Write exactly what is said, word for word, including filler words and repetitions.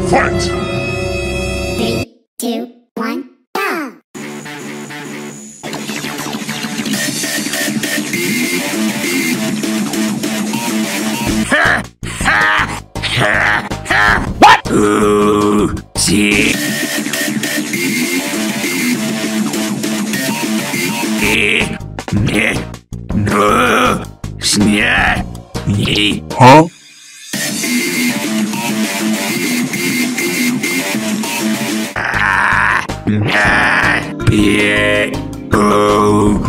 Fight! Three, two, one, go! Ha! Ha! Ha! Ha! What? Ooh! See? Eh! Meh! No! Snya! Ye! Huh? Ah! Nah! Yeah! Oh!